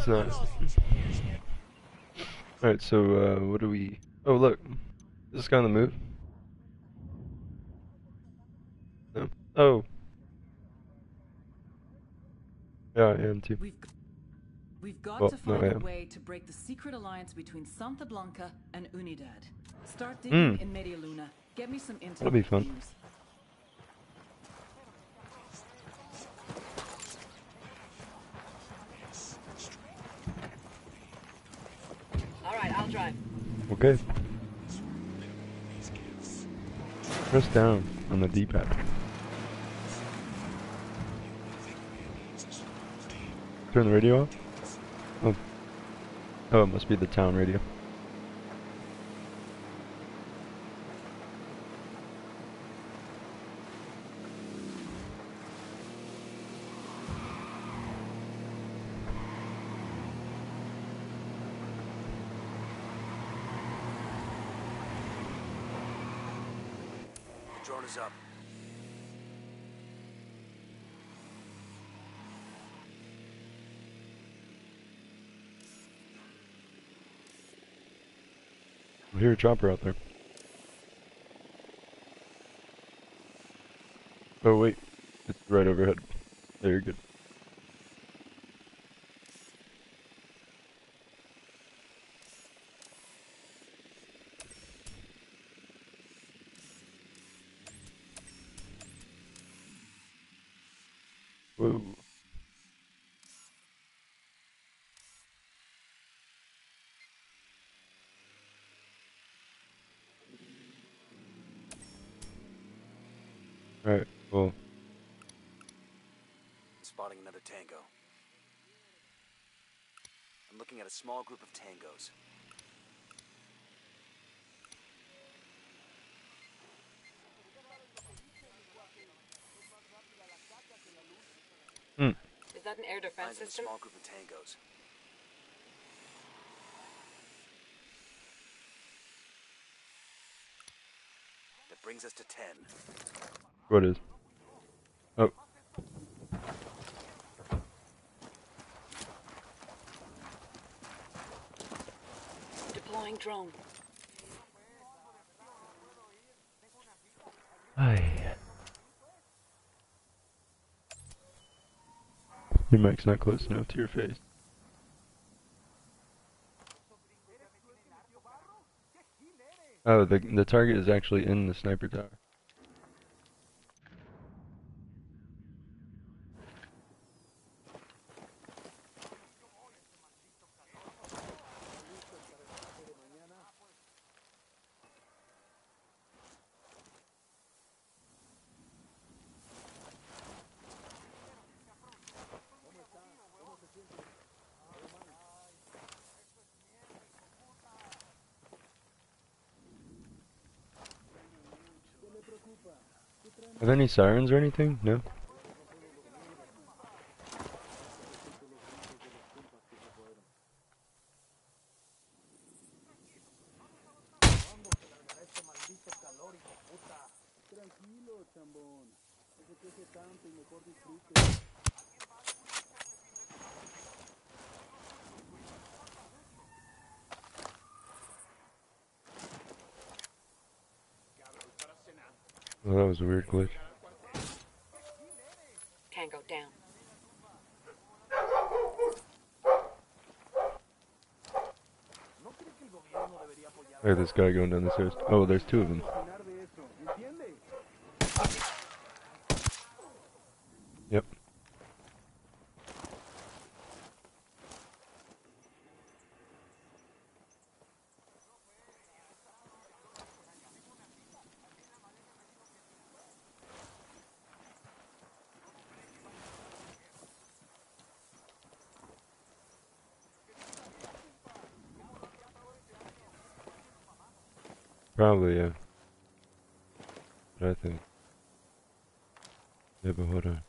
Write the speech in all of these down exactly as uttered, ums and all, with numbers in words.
it's not. Alright, so, uh, what do we... Oh, look. Is this guy on the move? No. Oh. Yeah, I am too. We've, we've got Well, to no, find I a am. way to break the secret alliance between Santa Blanca and Unidad. Start digging Hmm. in Media Luna. Get me some intel That'll be we can fun. use. All right, I'll drive. Okay. Press down on the D-pad. Turn the radio off? Oh. Oh, it must be the town radio. Drone is up. I hear a chopper out there. Oh wait, it's right overhead. There, you're good. Whoa. Alright, well, Spotting another tango. I'm looking at a small group of tangos. hmm. Is that an air defense Eyes on a system? small group of tangos. That brings us to ten. What is? Oh. Deploying drone. Hi. Your mic's not close enough to your face. Oh, the the target is actually in the sniper tower. Are there any sirens or anything? No? Oh, that was a weird glitch. Tango down. Look at this guy going down the stairs. Oh, there's two of them. Yep. Probably, yeah. But I think. Yeah, but hold on.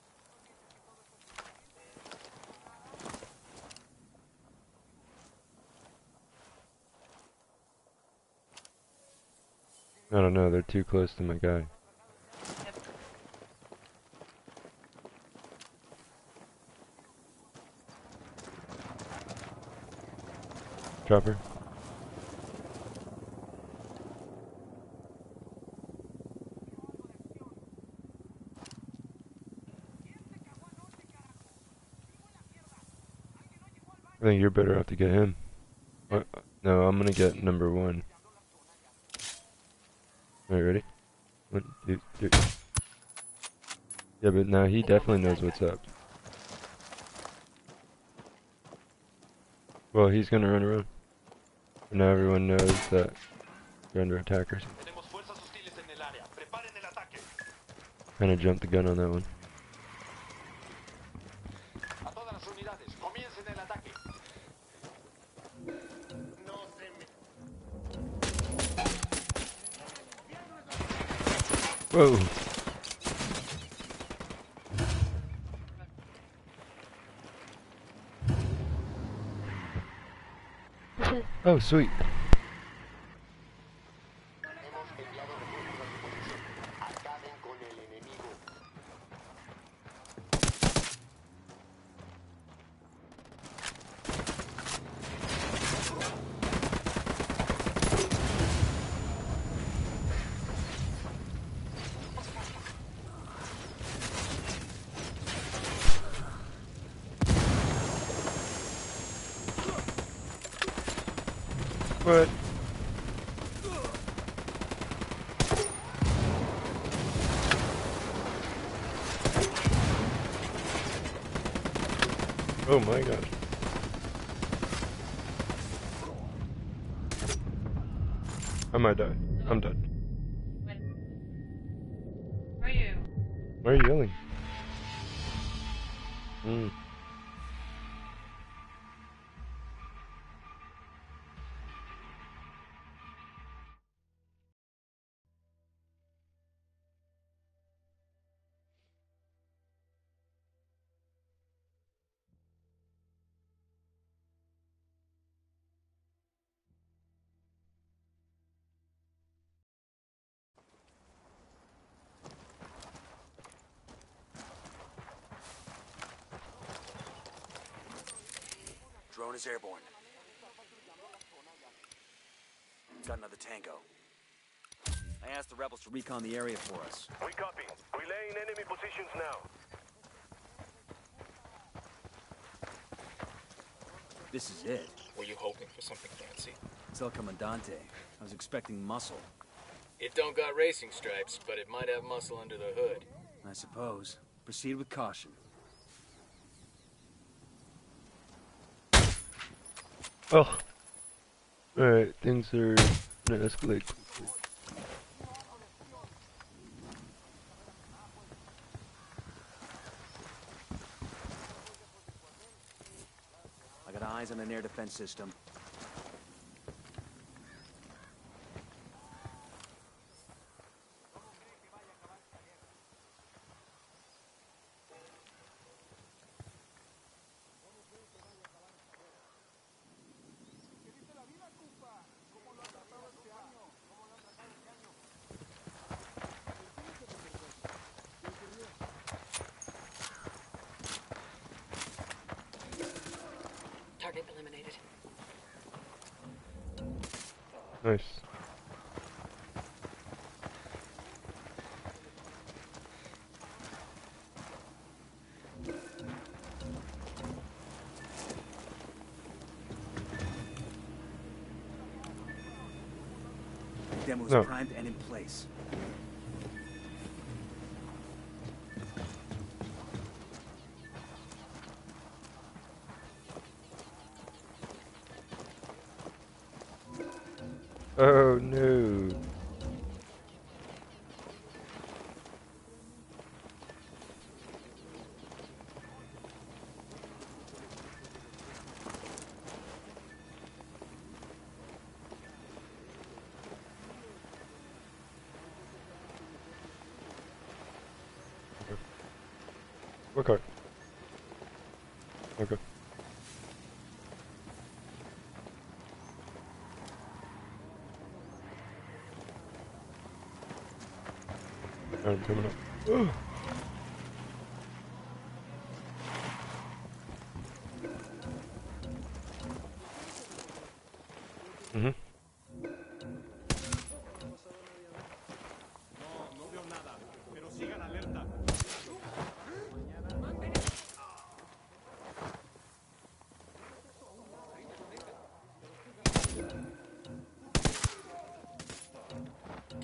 I don't know, they're too close to my guy. Chopper. I think you're better off to get him. What? No, I'm gonna get number one. Are you ready? One, two, three. Yeah, but now he definitely knows what's up. Well, he's gonna run around. And now everyone knows that they're under attackers. Kinda jumped the gun on that one. Whoa! Oh, sweet. What? Oh my gosh. I might die. I'm dead. Where are you? Why are you yelling? Hmm. Drone is airborne. Got another tango. I asked the rebels to recon the area for us. We copy. Relaying enemy positions now. This is it. Were you hoping for something fancy? It's El Comandante. I was expecting muscle. It don't got racing stripes, but it might have muscle under the hood. I suppose. Proceed with caution. Oh. Alright, things are gonna escalate quickly. I got eyes on an air defense system. Target eliminated. Nice. Demo's No. primed and in place. Oh no. Work hard. Okay. I'm coming up. Ugh.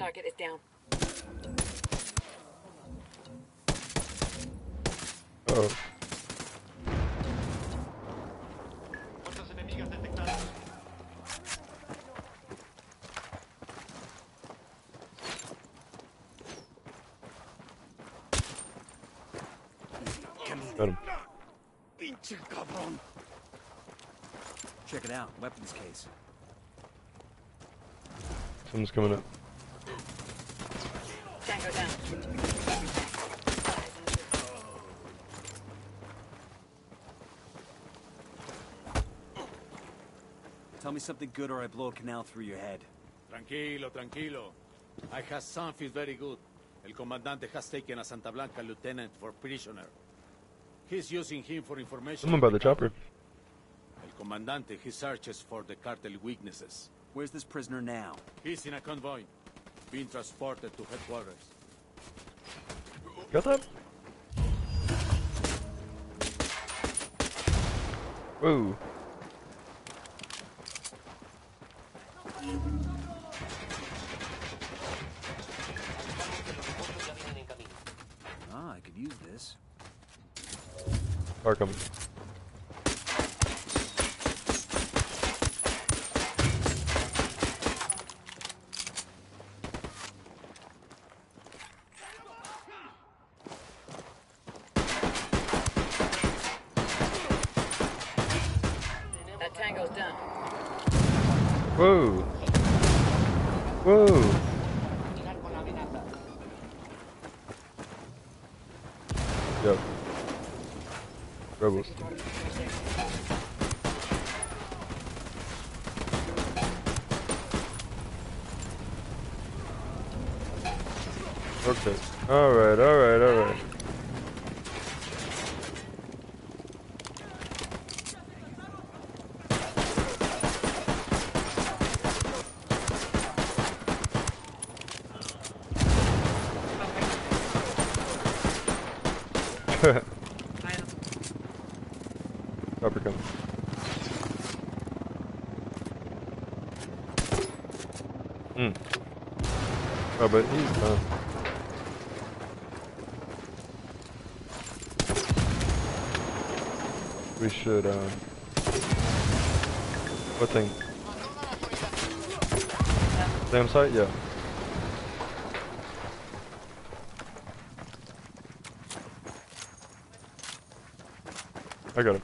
Target is down. Oh. Got him. Check it out. Weapons case. Someone's coming up. Tango down. Tell me something good or I blow a canal through your head. Tranquilo, tranquilo. I Hassan feels very good. El comandante has taken a Santa Blanca lieutenant for prisoner. He's using him for information. Someone by the chopper. El comandante, he searches for the cartel weaknesses. Where's this prisoner now? He's in a convoy, being transported to headquarters. Got that? Whoa. Ah, I could use this. Car coming. That tango's done. Whoa. Whoa. Yep. Rebels. Okay. Alright, alright, alright. Chopper coming. Hmm. Oh, but he's done. We should, um... what thing? Damn site? Yeah. I got him.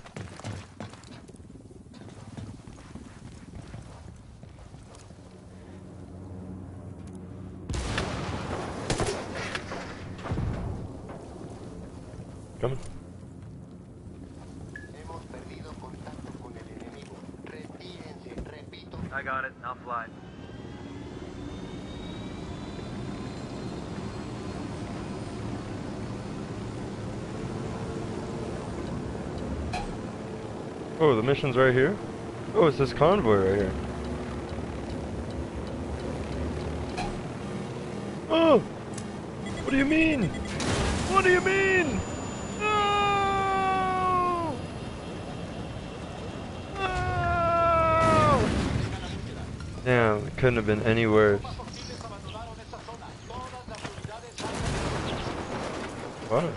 Coming. I got it. I'll fly. Oh, the mission's right here? Oh, it's this convoy right here. Oh! What do you mean? What do you mean? No! No! Damn, it couldn't have been any worse. What?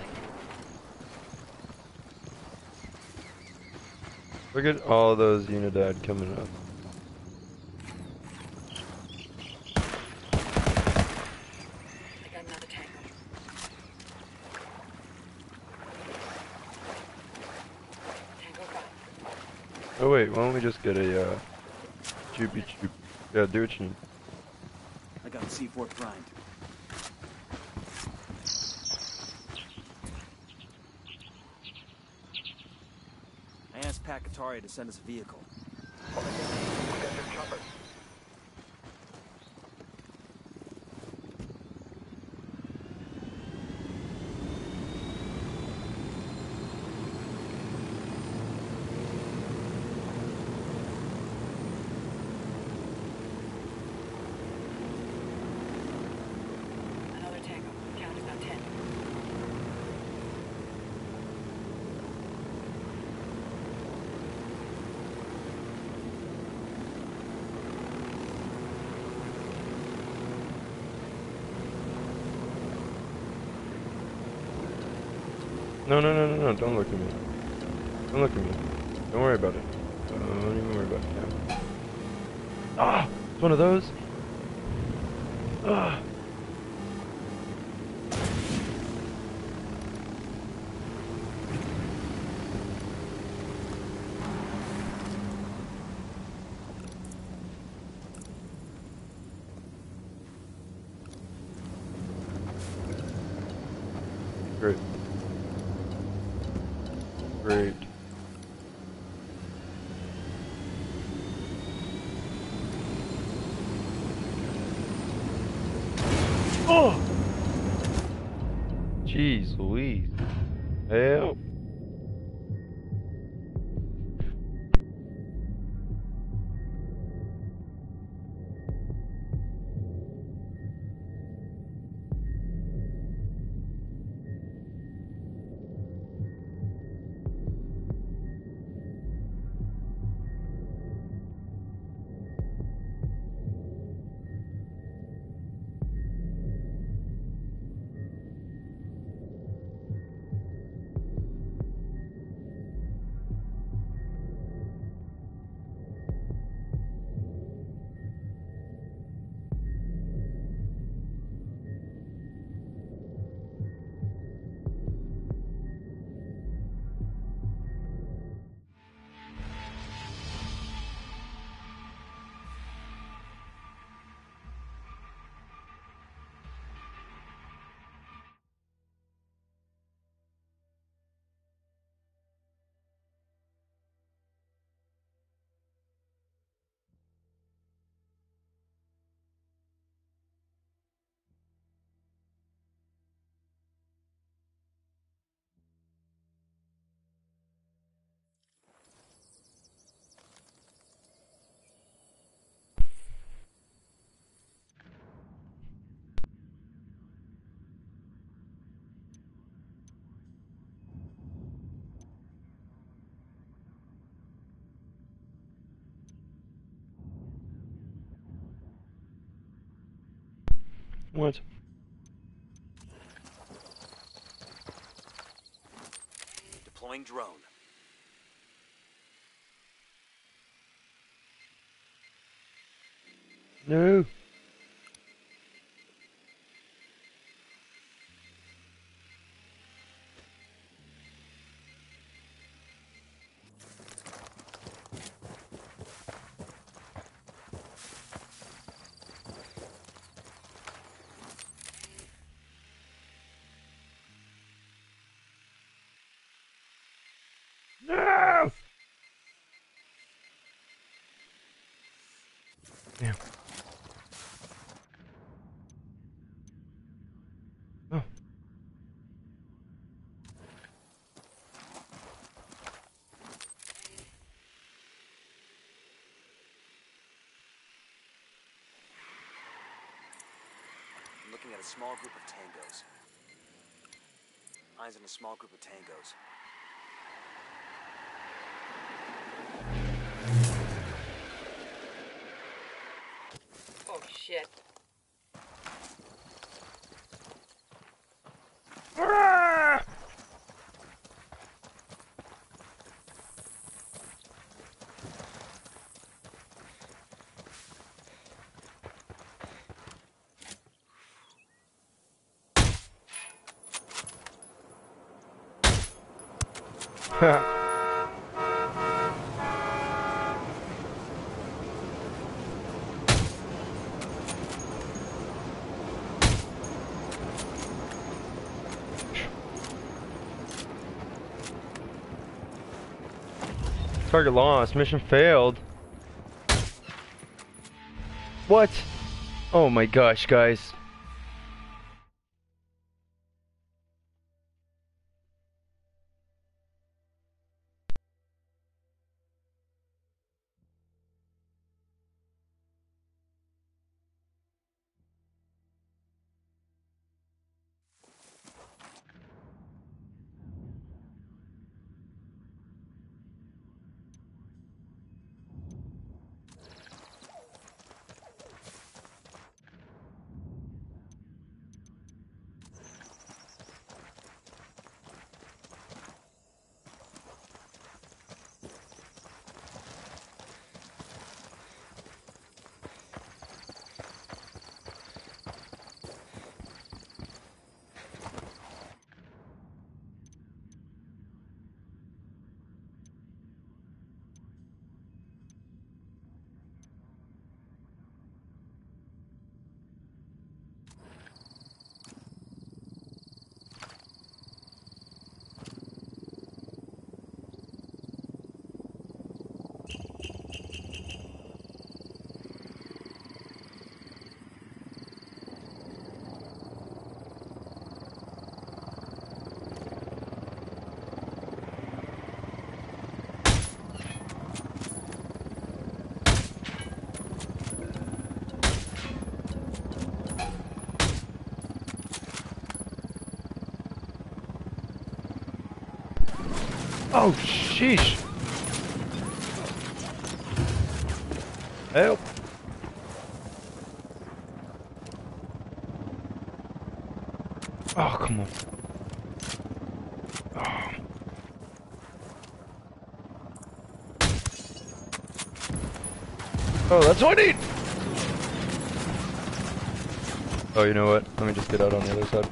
Look at all those Unidad coming up. I got another tango. Tango five. Oh wait, why don't we just get a uh, choopy choop? Yeah, do what you need. I got a C four primed. I asked Pakatari to send us a vehicle. We got their chopper. Another tango. Count is about ten. No, no, no, no, no, don't look at me. Don't look at me. Don't worry about it. Don't even worry about it. Yeah. Ah! It's one of those? Ah! Great. Great. Oh! Jeez Louise. Help. What? Deploying drone. No. No! Damn. Oh. I'm looking at a small group of tangos. Eyes on a small group of tangos. Oh shit. Ah! Ha. Target lost. Mission failed. What? Oh my gosh, guys. Oh, sheesh. Help. Oh, come on. Oh. Oh, that's what I need. Oh, you know what? Let me just get out on the other side.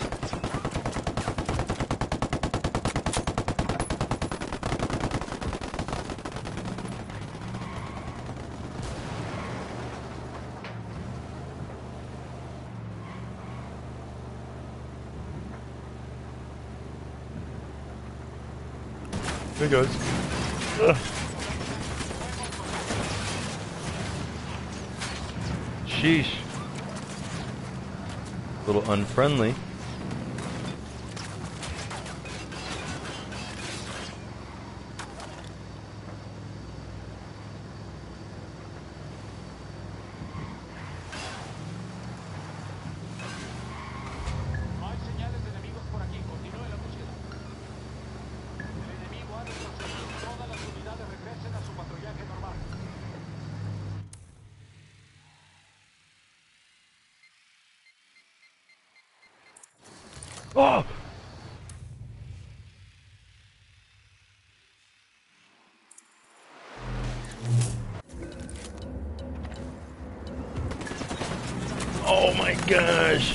There he goes. Ugh. Sheesh. A little unfriendly. Oh! Oh my gosh!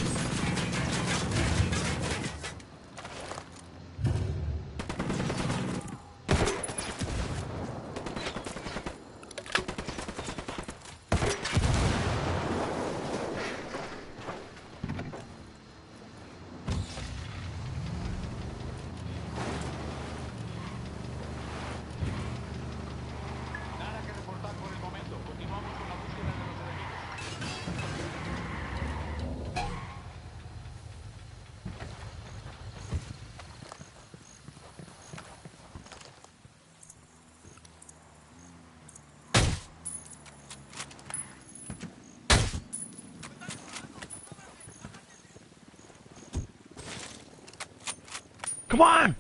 Come on!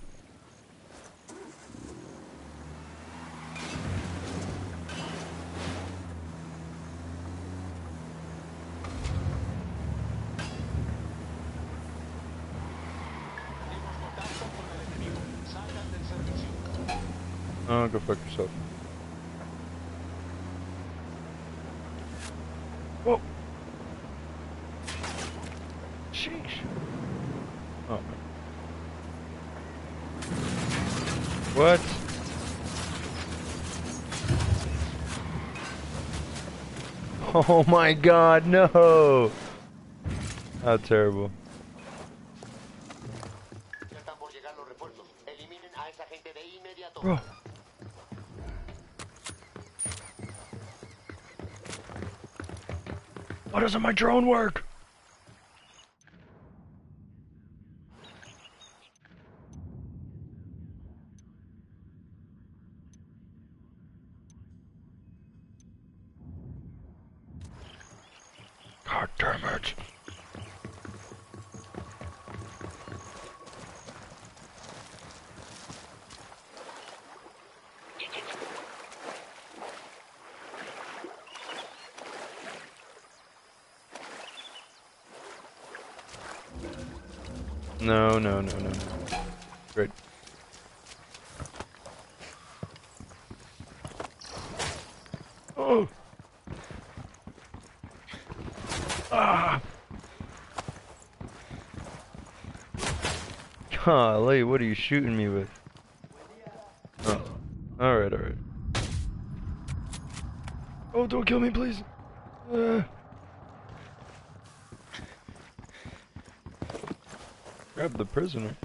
Oh, go fuck yourself. Whoa! Sheesh. Oh. What? Oh my god, no! How terrible. Bro. Why doesn't my drone work? God damn it. No, no, no, no, no. Great. Oh! Ah! Golly, what are you shooting me with? Oh. Alright, alright. Oh, don't kill me, please! Uh. Grab the prisoner.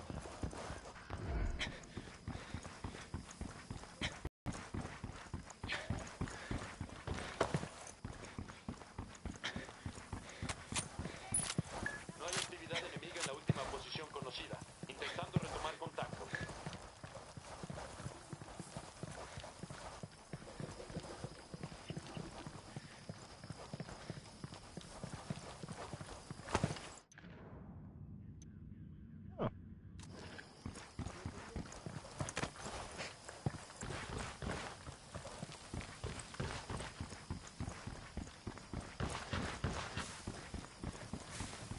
No hay actividad enemiga en la última posición conocida. Intentando retomar contacto.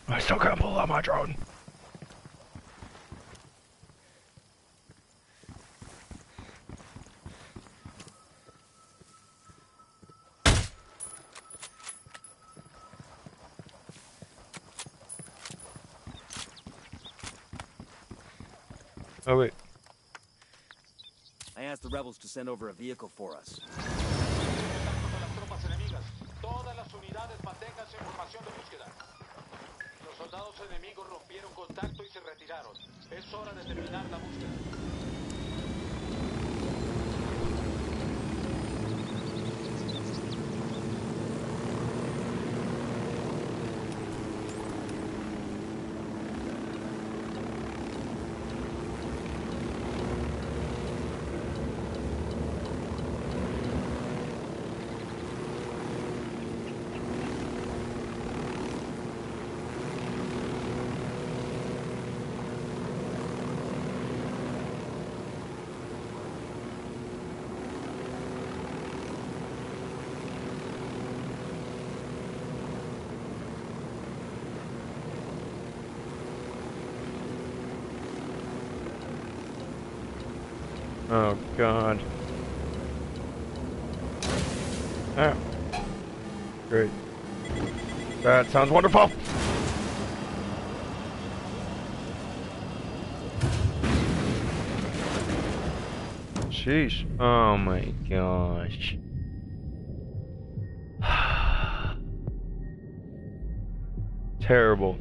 I still can't pull out my drone. Oh wait. I asked the rebels to send over a vehicle for us. Contacto con las tropas enemigas. Todas las unidades manténganse en formación de búsqueda. Los soldados enemigos rompieron contacto y se retiraron. Es hora de terminar la búsqueda. Oh god. Ah. Great. That sounds wonderful! Sheesh. Oh my gosh. Terrible.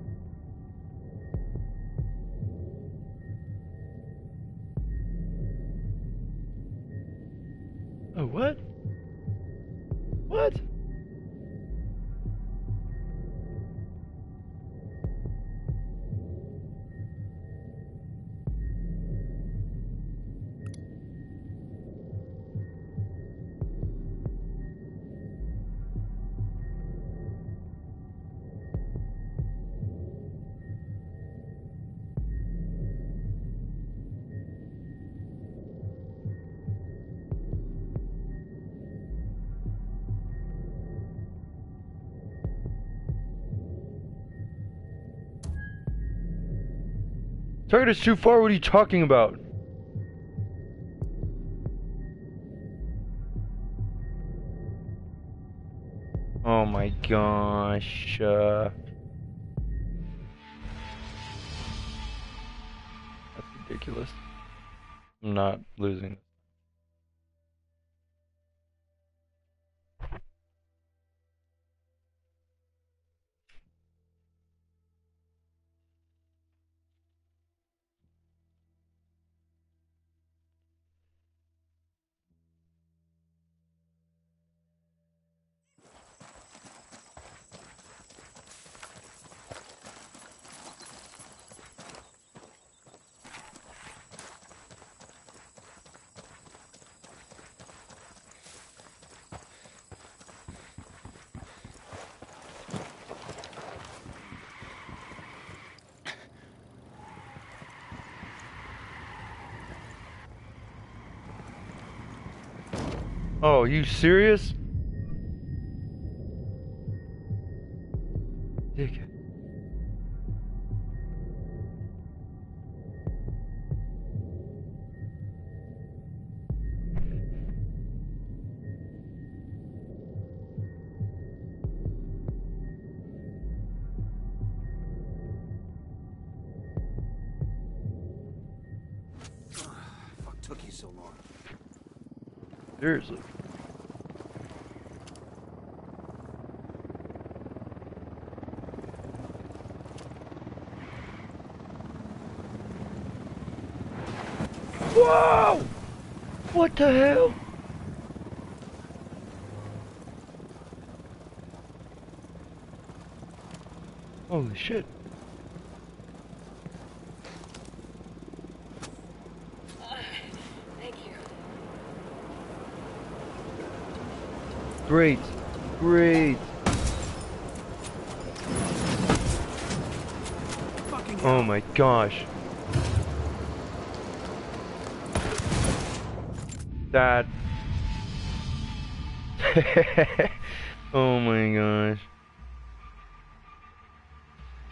Oh, what? What? Target is too far, what are you talking about? Oh my gosh. Uh, that's ridiculous. I'm not losing. Oh, are you serious? Dick. Fuck took you so long? Seriously. Whoa! What the hell? Holy shit. Thank you. Great. Great. Oh my gosh. That. Oh my gosh.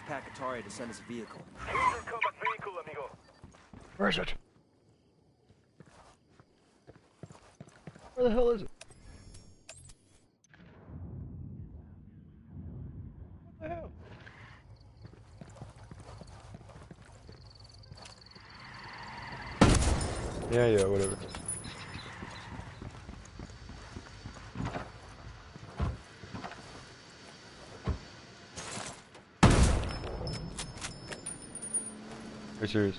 Pac-Atari to send us a vehicle. Where is it? Where the hell is it? What the hell? Yeah, yeah, whatever. Are you serious?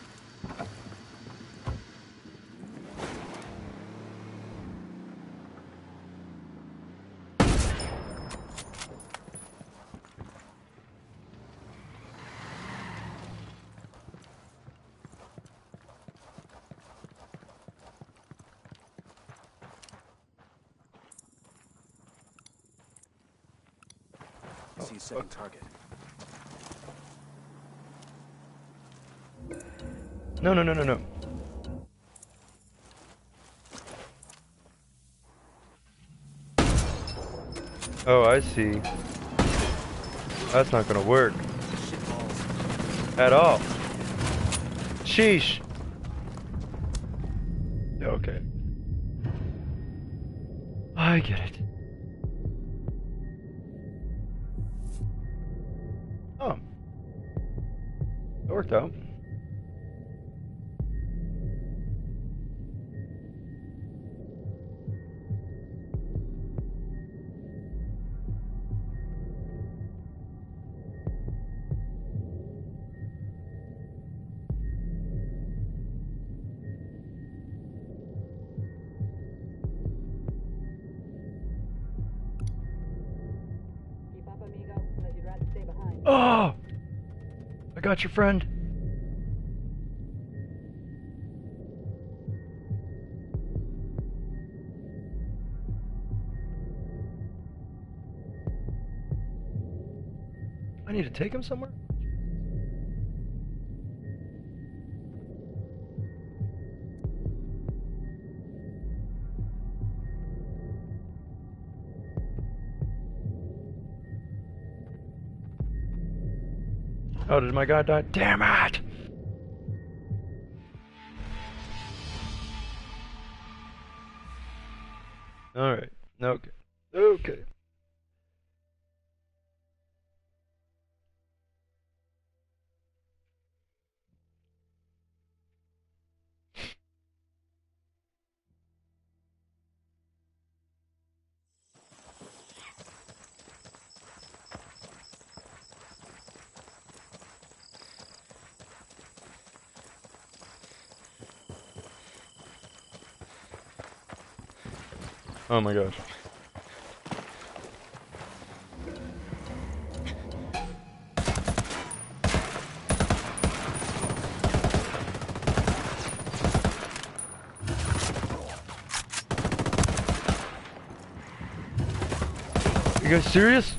I see a second target. No, no, no, no, no. Oh, I see. That's not gonna work. Shitballs. At all. Sheesh. Okay. I get it. Oh. That worked out. Keep up, amigo, unless you'd rather stay behind. Oh! I got your friend. I need to take him somewhere? Oh, did my guy die? Damn it! Alright. Okay. Okay. Oh my gosh. You guys serious?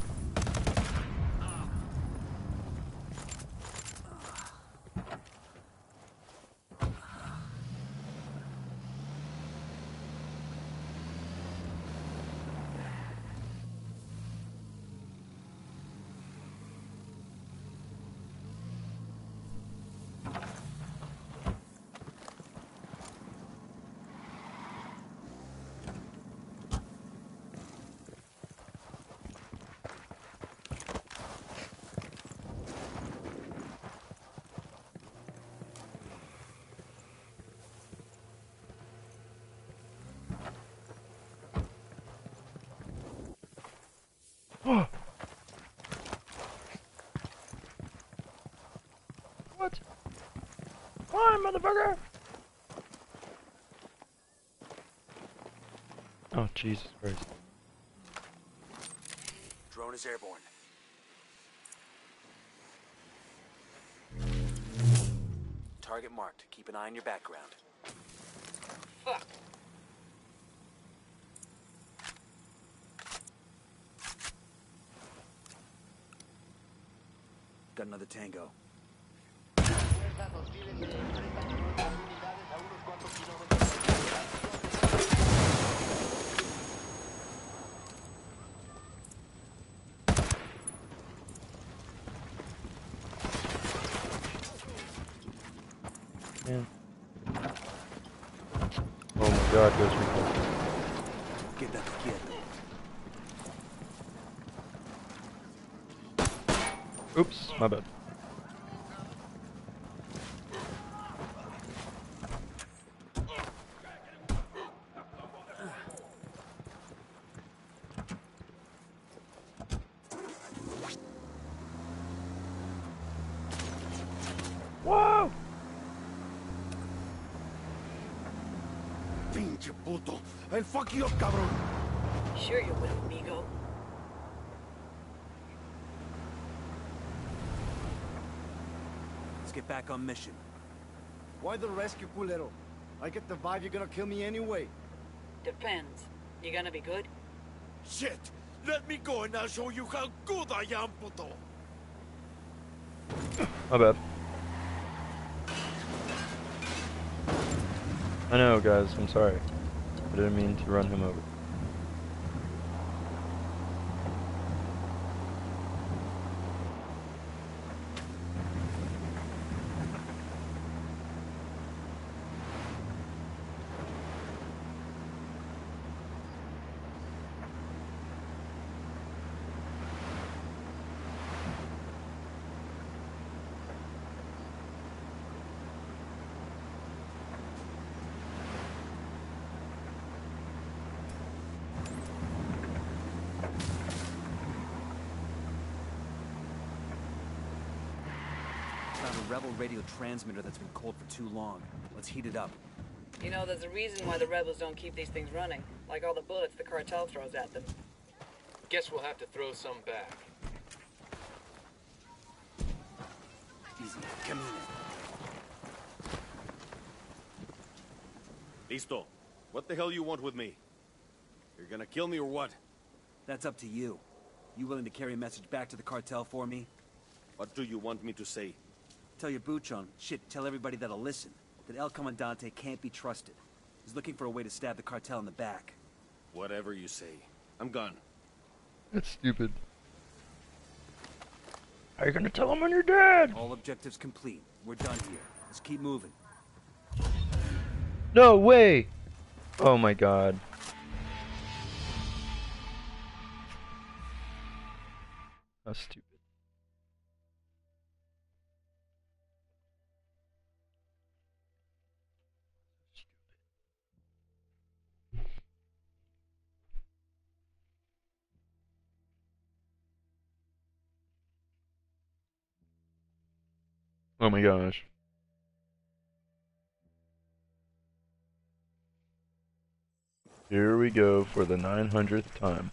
Oh. What? Come on, motherfucker! Oh, Jesus Christ. Drone is airborne. Target marked. Keep an eye on your background. Fuck. Got another tango. God, Ghost Recon. Quédate quieto. Oops, my bad. Whoa! Pinche puto. I'll fuck you up, cabrón. Sure you will, amigo. Let's get back on mission. Why the rescue, culero? I get the vibe you're gonna kill me anyway. Depends. You gonna be good? Shit! Let me go and I'll show you how good I am, puto. My bad. I know, guys, I'm sorry. I didn't mean to run him over. Found a rebel radio transmitter that's been cold for too long. Let's heat it up. You know, there's a reason why the rebels don't keep these things running. Like all the bullets the cartel throws at them. Guess we'll have to throw some back. Easy. Come in. Listo. What the hell you want with me? You're gonna kill me or what? That's up to you. You willing to carry a message back to the cartel for me? What do you want me to say? Tell your Buchon, shit, tell everybody that'll listen, that El Comandante can't be trusted. He's looking for a way to stab the cartel in the back. Whatever you say. I'm gone. That's stupid. How are you gonna tell him when you're dead? All objectives complete. We're done here. Let's keep moving. No way! Oh my god. That's stupid. Oh my gosh. Here we go for the nine hundredth time.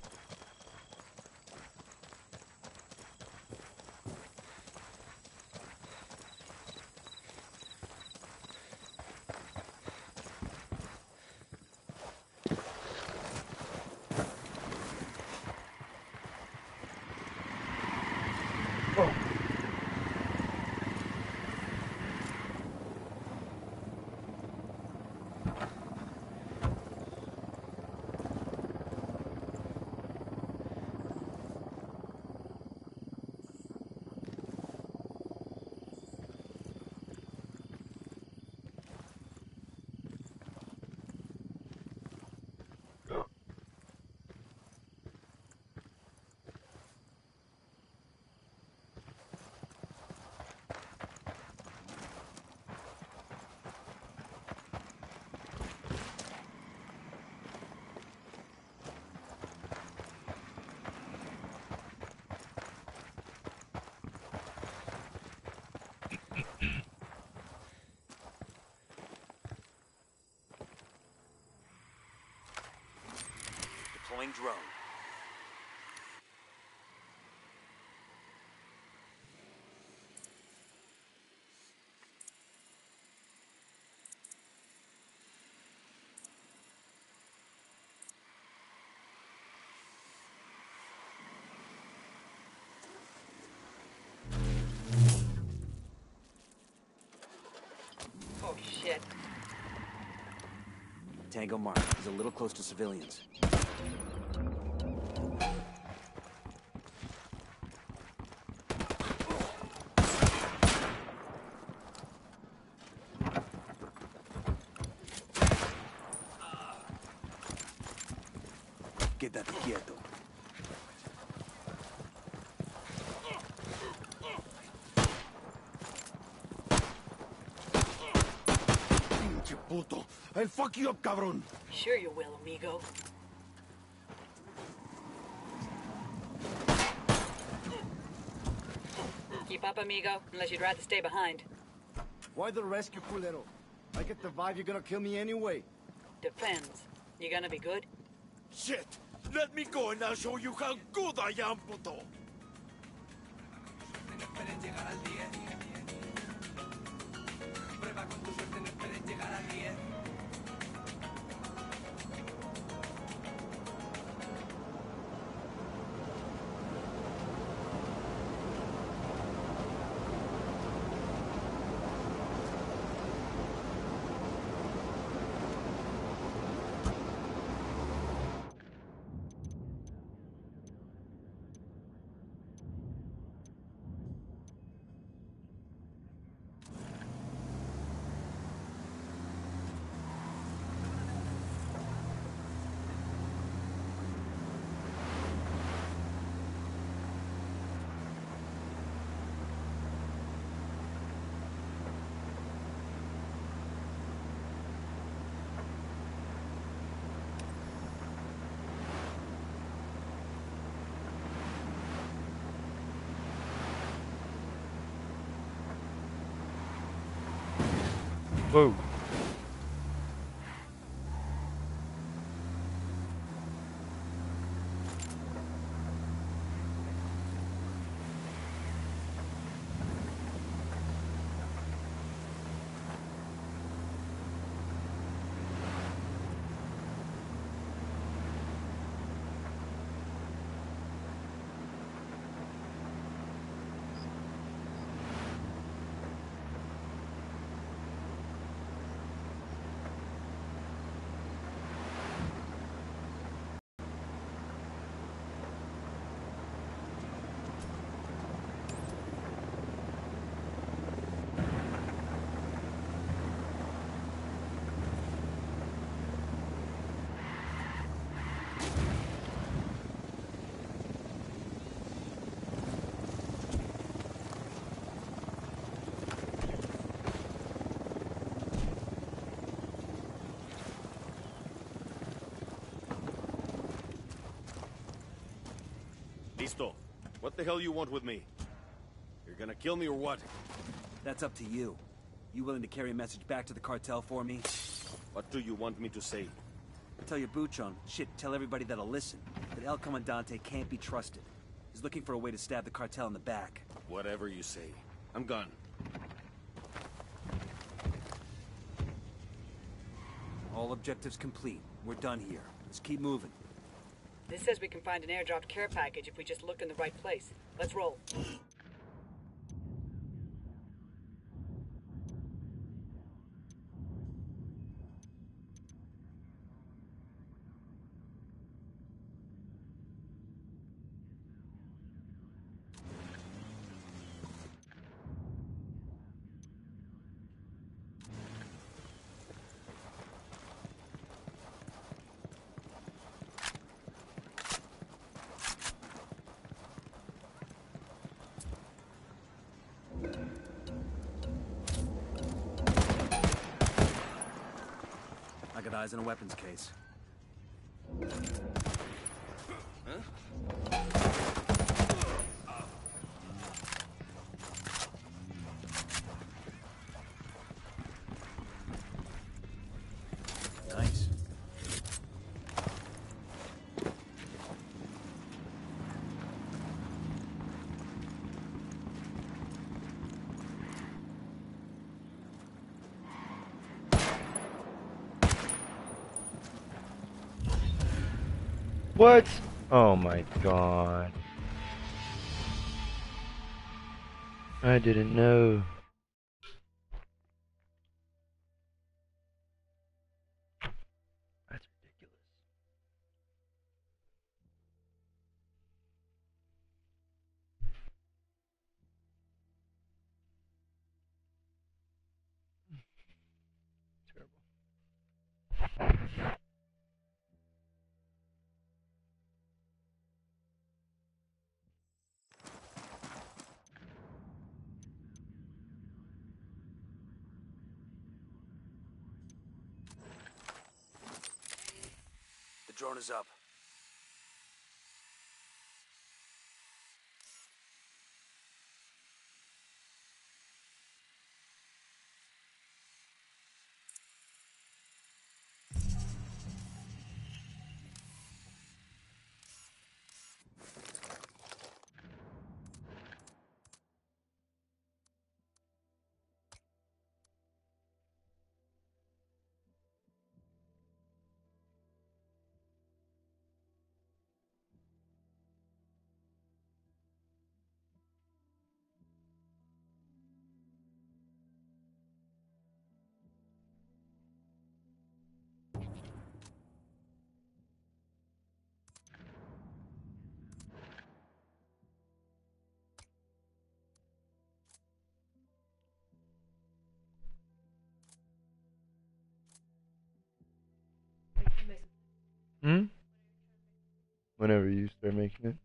Deploying drone. Oh, shit. Tango Mark is a little close to civilians. Quédate quieto. Pinche puto. I'll fuck you up, cabrón. Sure you will, amigo. Keep up, amigo, unless you'd rather stay behind. Why the rescue, culero? I get the vibe you're gonna kill me anyway. Depends. You gonna be good? Shit! Let me go and I'll show you how good I am, puto! Whoa. Listo. What the hell you want with me? You're gonna kill me or what? That's up to you. You willing to carry a message back to the cartel for me? What do you want me to say? Tell your Buchon, shit, tell everybody that'll listen, that El Comandante can't be trusted. He's looking for a way to stab the cartel in the back. Whatever you say. I'm gone. All objectives complete. We're done here. Let's keep moving. This says we can find an airdropped care package if we just look in the right place. Let's roll. I got eyes on a weapons case. Nice. What? Oh my god. I didn't know. That's ridiculous. Terrible. drone is up. Hmm? Whenever you start making it.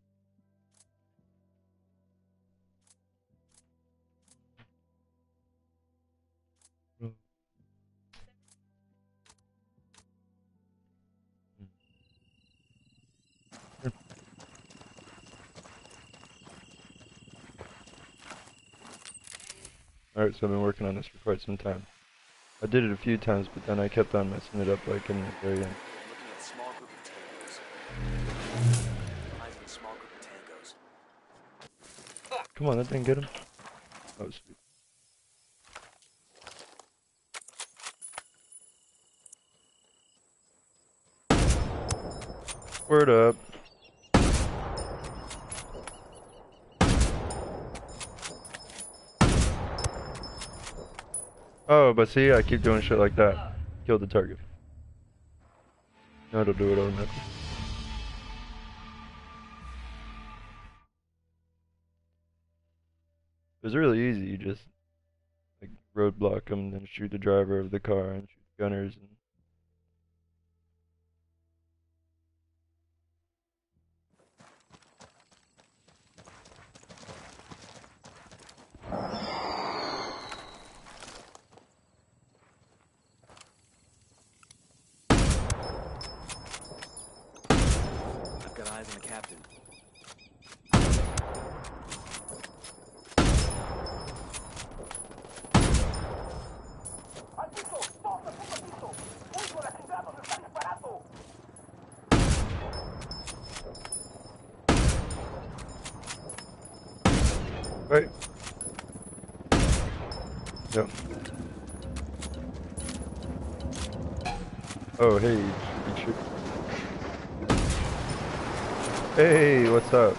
Alright, so I've been working on this for quite some time. I did it a few times, but then I kept on messing it up like in the very end. I'm looking at a small group of tangos. Eyes on a small group of tangos. Come on, that didn't get him. Oh, sweet. Word up. Oh, but see, I keep doing shit like that. Kill the target. Now it'll do it automatically. It's really easy. You just like roadblock them, then shoot the driver of the car and shoot the gunners. And I've got eyes on the captain. right. Yep. Oh, hey, you should. Hey, what's up?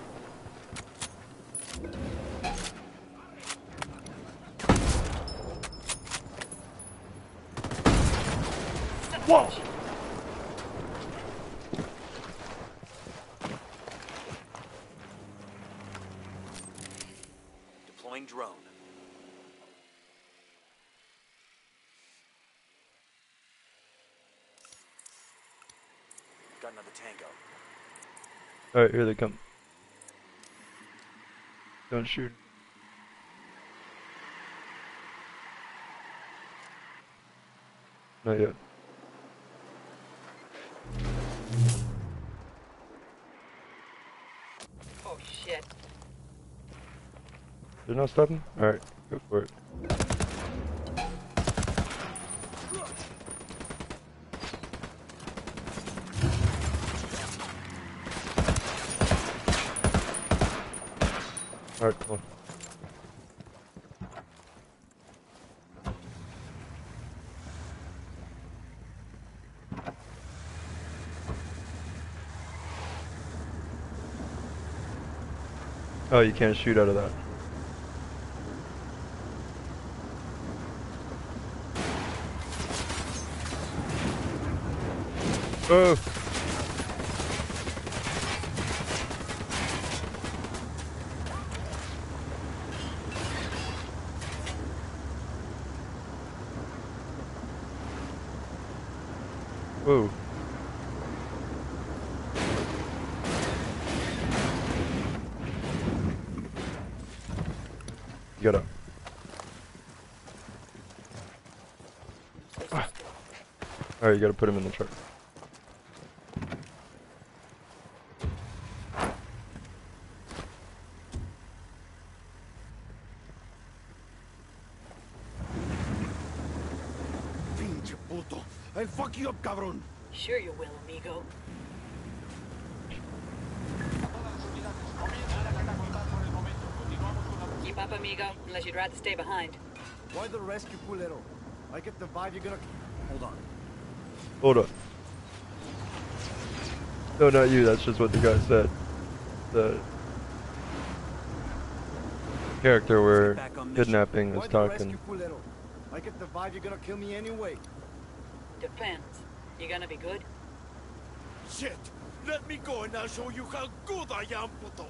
Whoa! Deploying drone. Got another tango. Alright, here they come. Don't shoot. Not yet. Oh shit. There's no stopping? Alright, go for it. Alright, come on. Oh, you can't shoot out of that. Oh! Whoa. Get up. Ah. Alright, you gotta put him in the truck. puto. I'll fuck you up, cabrón. Sure you will, amigo. Keep up, amigo, unless you'd rather stay behind. Why the rescue, culero? I get the vibe you're gonna... Hold on. Hold up. No, not you. That's just what the guy said. The character we're kidnapping was talking. I get the vibe you're gonna kill me anyway. Depends. You gonna be good? Shit! Let me go and I'll show you how good I am, puto!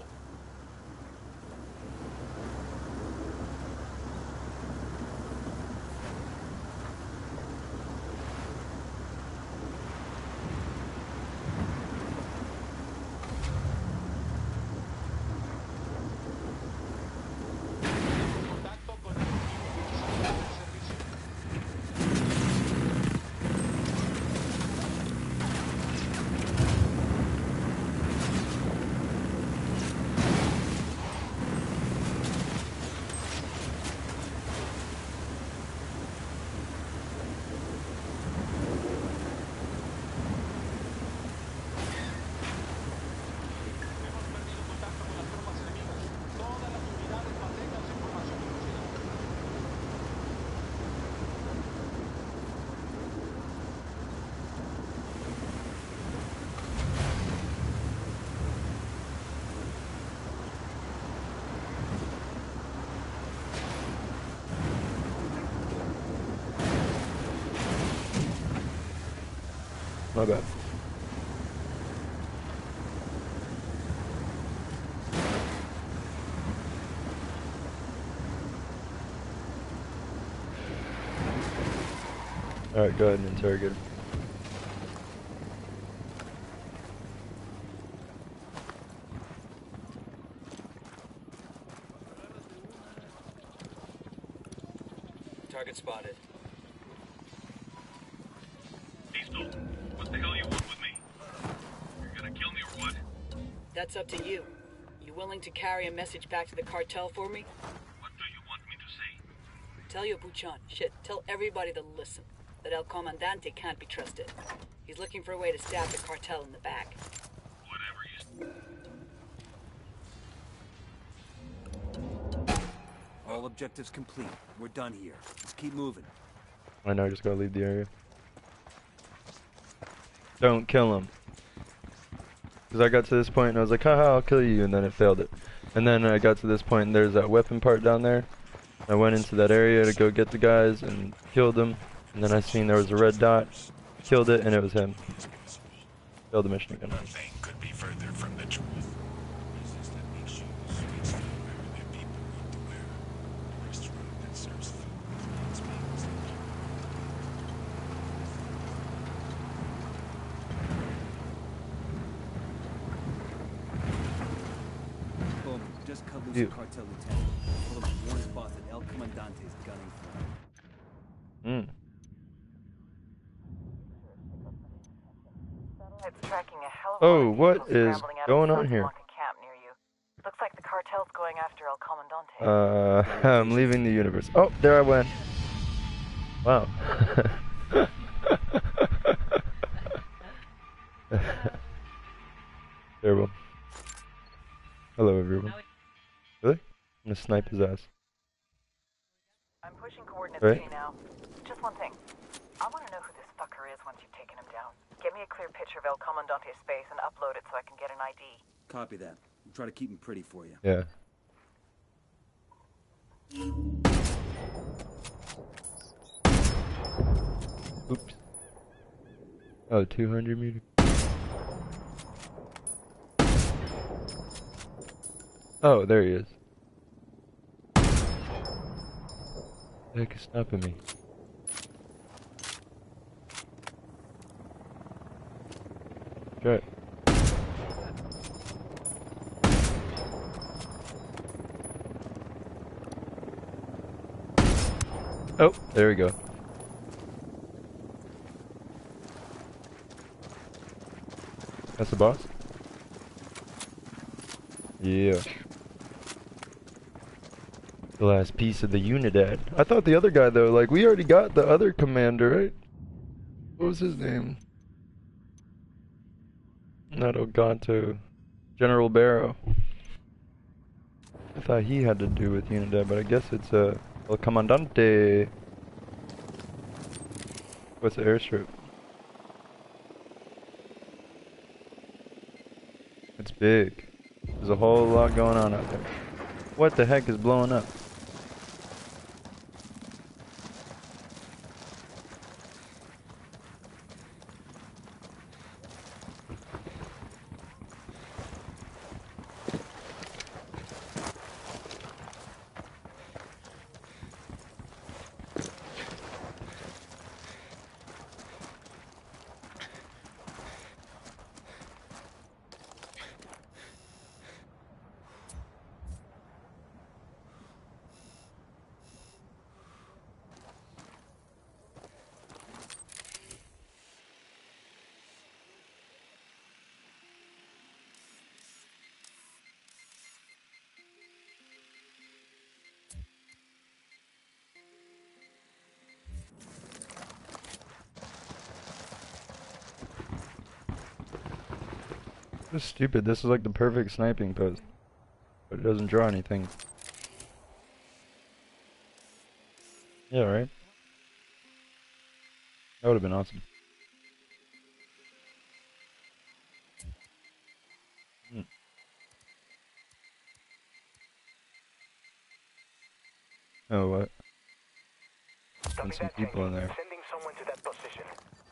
My bad. Alright, go ahead and interrogate him. Target spotted. What the hell you want with me? You're gonna kill me or what? That's up to you. You willing to carry a message back to the cartel for me? What do you want me to say? Tell your Puchon. Shit, tell everybody to listen. That El Comandante can't be trusted. He's looking for a way to stab the cartel in the back. Whatever you... All objectives complete. We're done here. Let's keep moving. I know, I just gotta leave the area. Don't kill him. Because I got to this point and I was like, haha, I'll kill you, and then it failed it. And then I got to this point and there's that weapon part down there. I went into that area to go get the guys and killed them. And then I seen there was a red dot, killed it, and it was him. Failed the mission again. Nothing could be further from the truth. Boom. Just cut loose You. the cartel lieutenant. Told him to warn his boss that El Comandante is gunning for him. Hmm. It's tracking a hell of a Oh, lot of what people is scrambling out of going the on Santa here? Blanca camp near you. Looks like the cartel's going after El Comandante. Uh, I'm leaving the universe. Oh, there I went. Wow. Terrible. Hello, everyone. Really? I'm gonna snipe his ass. I'm pushing coordinates Right. to you now. Just one thing. I want to know who this fucker is once you've taken him down. Get me a clear picture of El Comandante's face and upload it so I can get an I D. Copy that. I'll try to keep him pretty for you. Yeah. Oops. Oh, two hundred meter. Oh, there he is. The heck is stopping me? Right. Oh, there we go. That's the boss? Yeah. The last piece of the Unidad. I thought the other guy though, like we already got the other commander, right? What was his name? Not Elgato. General Barrow. I thought he had to do with Unidad, but I guess it's uh, El Comandante. What's the airstrip? It's big. There's a whole lot going on out there. What the heck is blowing up? This is stupid. This is like the perfect sniping post. But it doesn't draw anything. Yeah, right? That would have been awesome. Hmm. Oh, what? And some people in there. Sending someone to that position.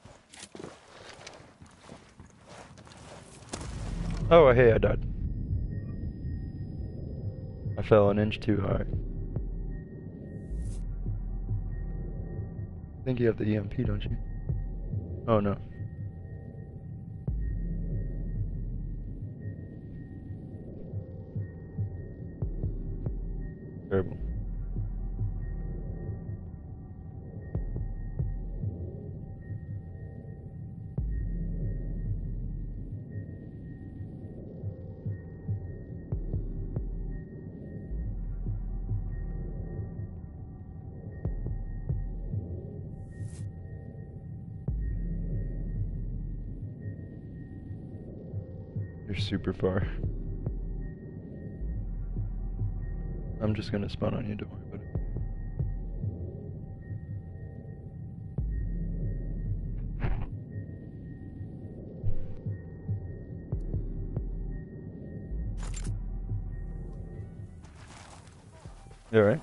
Oh, hey, I died. I fell an inch too high. I think you have the E M P, don't you? Oh, no. Terrible. You're super far. I'm just gonna spawn on you, don't worry about it. You alright?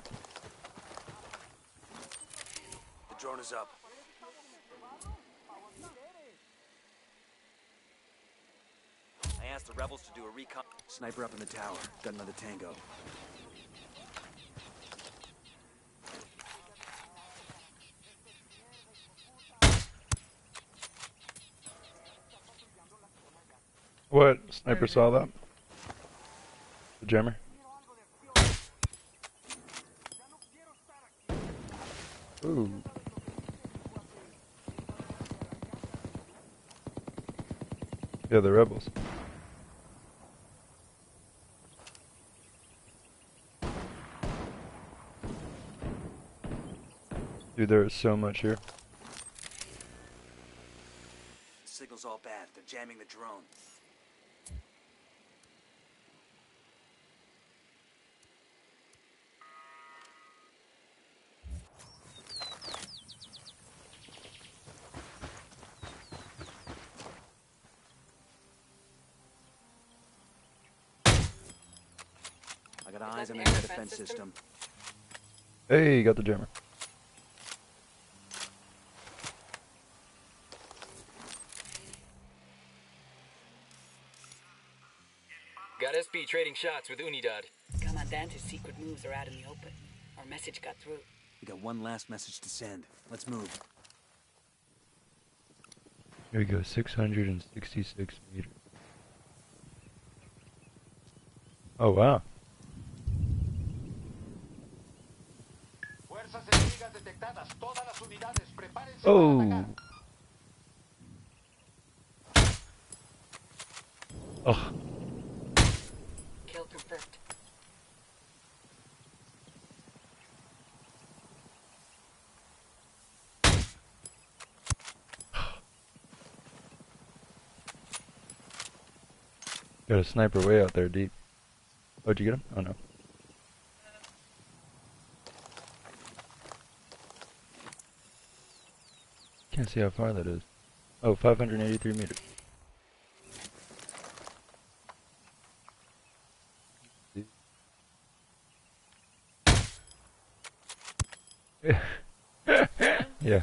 The drone is up. I asked the rebels to do a recon. Sniper up in the tower. Got another tango. What? Sniper saw that? The jammer? Ooh. Yeah, the rebels. Dude, there is so much here. The signal's all bad. They're jamming the drone. I got eyes on the air defense system. Hey, got the jammer. Got S P trading shots with Unidad. Commandante's secret moves are out in the open. Our message got through. We got one last message to send. Let's move. Here we go, six hundred sixty-six meters. Oh, wow. Fuerzas enemigas detectadas. Todas las unidades, prepárense Oh. para atacar. Ugh. Kill confirmed. Got a sniper way out there deep. Oh, did you get him? Oh no. Can't see how far that is. Oh, five hundred eighty-three meters. Yeah.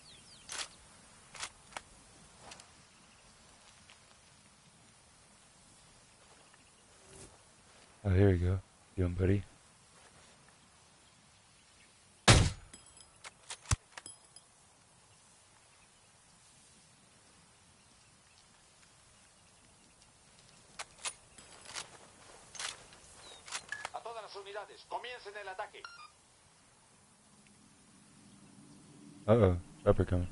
Oh, here you go. You doing, buddy? A todas las unidades, comiencen el ataque. Uh-oh. Chopper coming.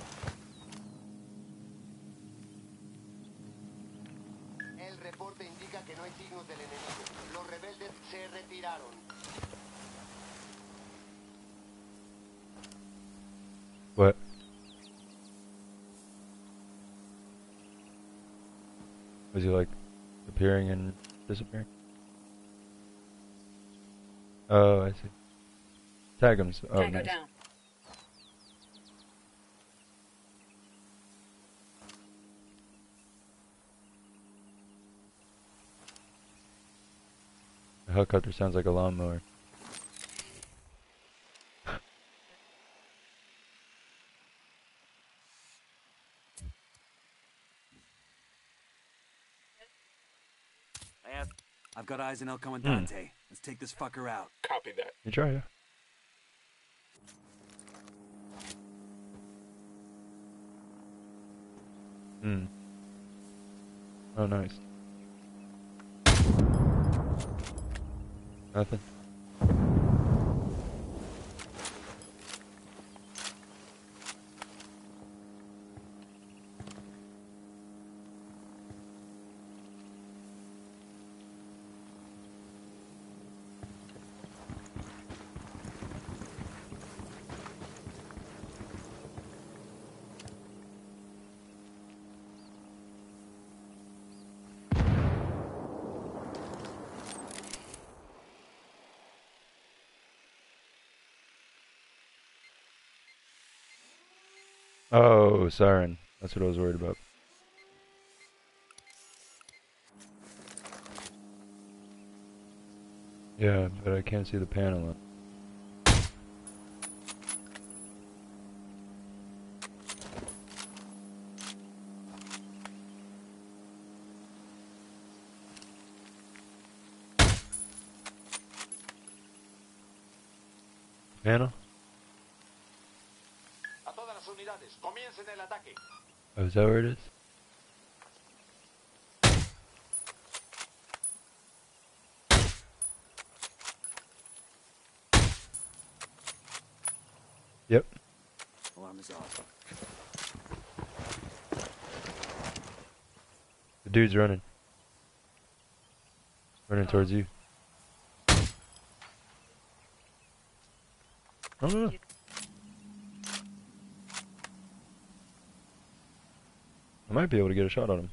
El reporte indica que no hay signos del enemigo. Los rebeldes se retiraron. What? Was he like appearing and disappearing? Oh, I see. Tag him. Oh, Tango nice. down. The helicopter sounds like a lawnmower. I have, I've got eyes on El Comandante. Let's take this fucker out. Copy that. You try, yeah. Hmm. Oh, nice. Nothing. Oh, siren. That's what I was worried about. Yeah, but I can't see the panel. Panel? A todas las unidades, comiencen el ataque. Oh, is that where it is? Yep. Alarm is off. The dude's running. Running towards you. Oh, no, no. I might be able to get a shot on him.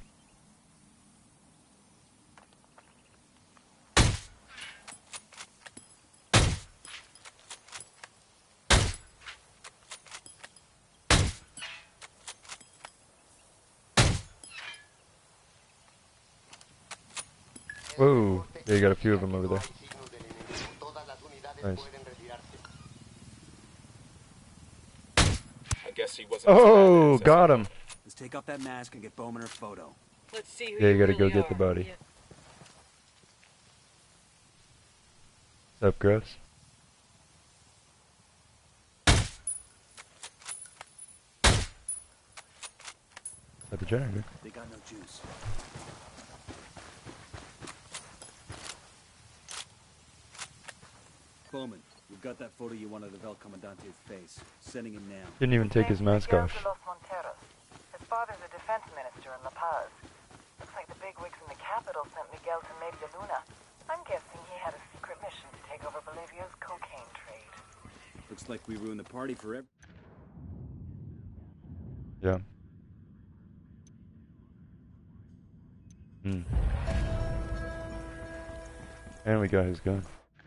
Whoa, yeah, you got a few of them over there. Nice. I guess he wasn't. Oh, got him. Let's take off that mask and get Bowman her photo. Let's see who Yeah, you gotta really go get are. the body. Yeah. What's up, Gross? At the generator. They got no juice. Bowman, you've got that photo you wanted of El Comandante's face. Sending him now. Didn't even take his mask Miguel off. de los Monteros. His father's a defense minister in La Paz. Looks like the bigwigs in the capital sent Miguel to Media Luna. I'm guessing he had a secret mission to take over Bolivia's cocaine trade. Looks like we ruined the party for every... Yeah. Hmm. And we got his gun.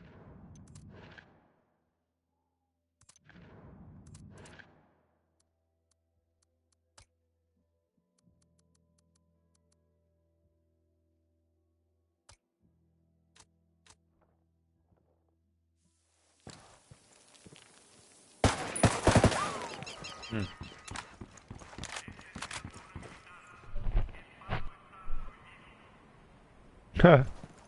Hmm. Ha.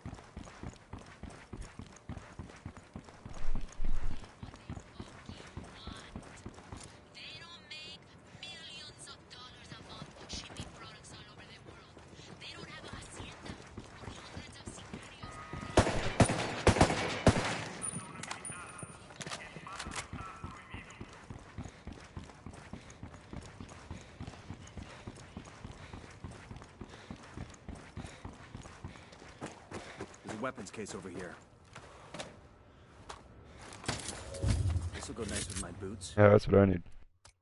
There's a weapons case over here. This will go nice with my boots. Yeah, that's what I need.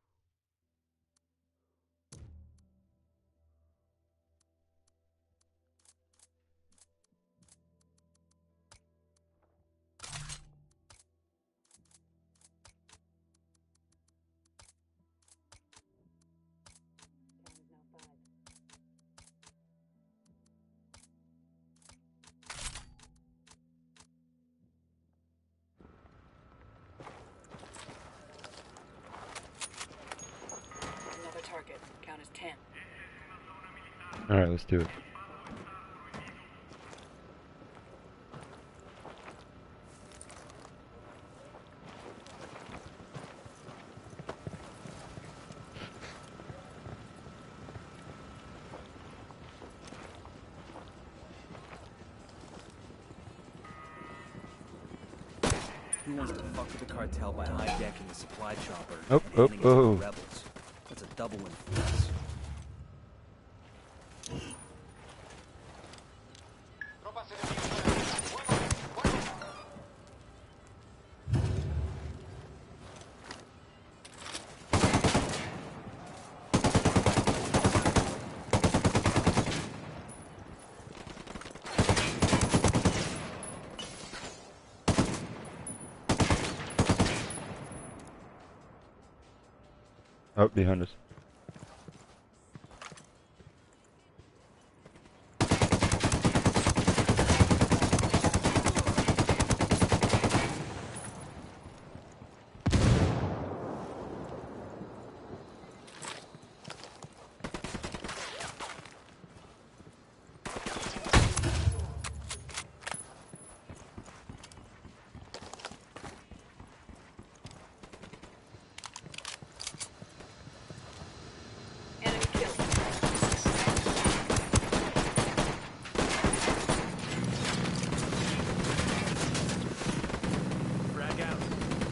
Another target. Count as ten. Alright, let's do it. Who wants to fuck with the cartel by hijacking a supply chopper Oh, and oh, handing it to the oh. rebels? That's a double win for us. Tropas enemigas. Fuego, fuego. Oh, behind us. Enemy killed. Frag out.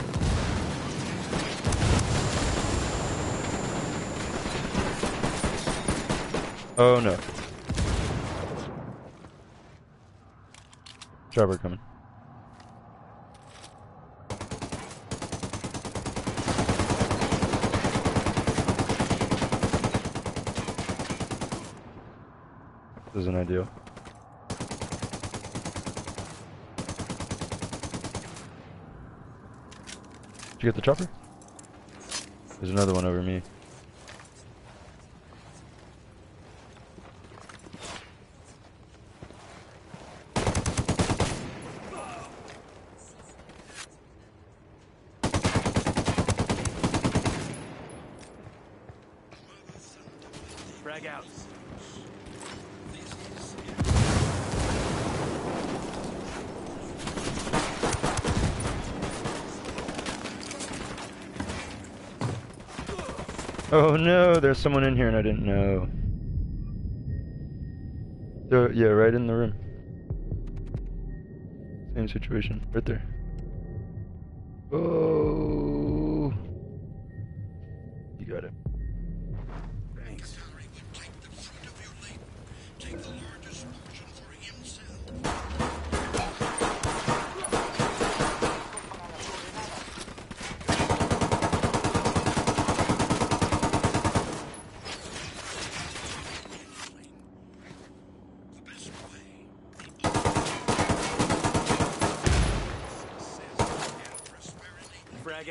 Oh no. Chopper coming. This isn't ideal. Did you get the chopper? There's another one over me. Frag out. Oh no, there's someone in here and I didn't know. So, yeah, right in the room. Same situation, right there. Oh, you got it. Thanks.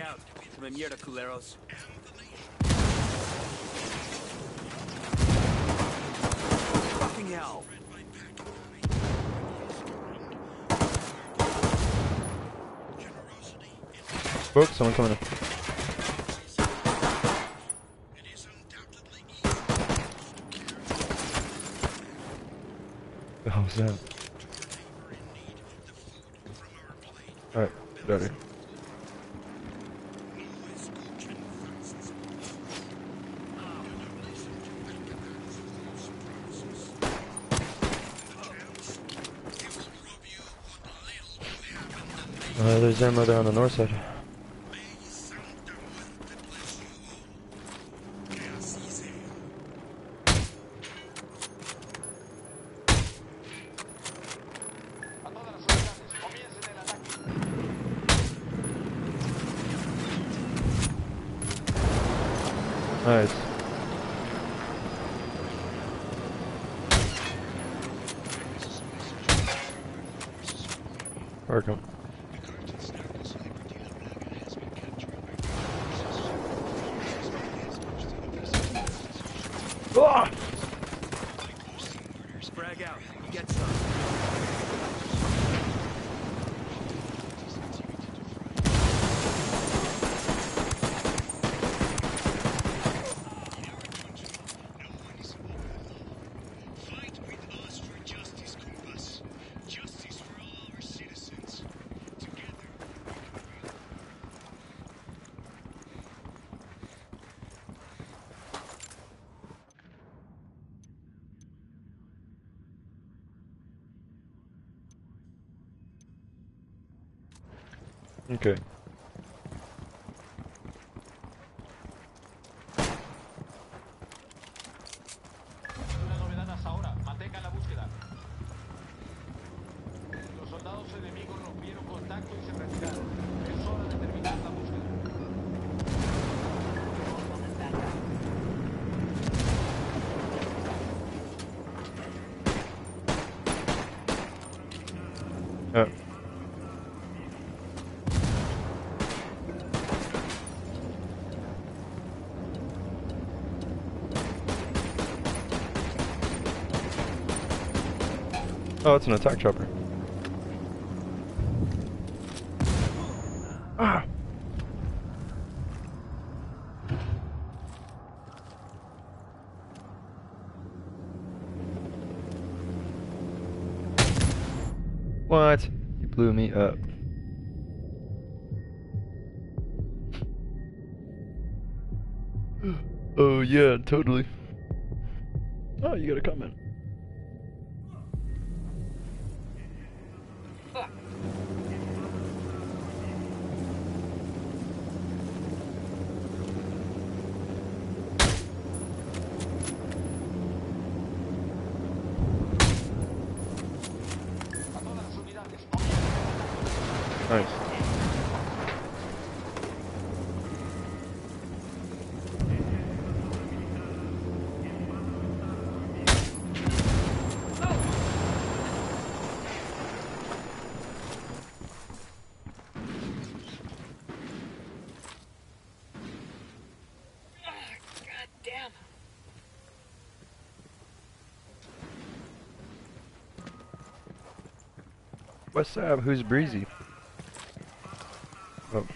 out. Come mierda, culeros. Fucking hell. Oh, someone coming in. What was that? Alright, get out of here. Uh, there's ammo there on the north side. Nice. Welcome. Ah! Frag out. Get some. Okay. Una novedad hasta ahora. Mantengan la búsqueda. Los soldados enemigos rompieron contacto y se retiraron. Es hora de terminar la búsqueda. Oh. Oh, it's an attack chopper. Ah! What? You blew me up. Oh yeah, totally. Oh, you got a comment. Nice. God damn. What's up? Who's Breezy? Oh.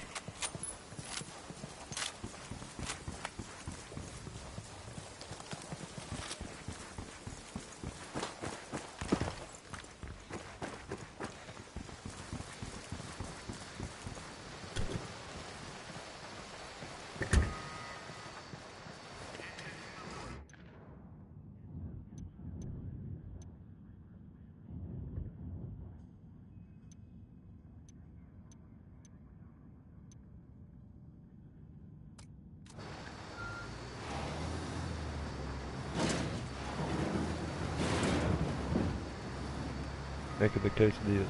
Make it the quesadillas.